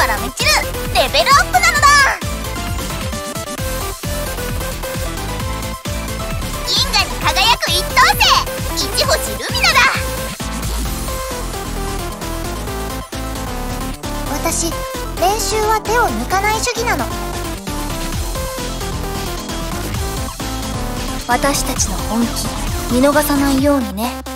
バラみちるレベルアップなのだ。銀河に輝く一等星、一星ルミナだ。 私、練習は手を抜かない主義なの。私たちの本気見逃さないようにね。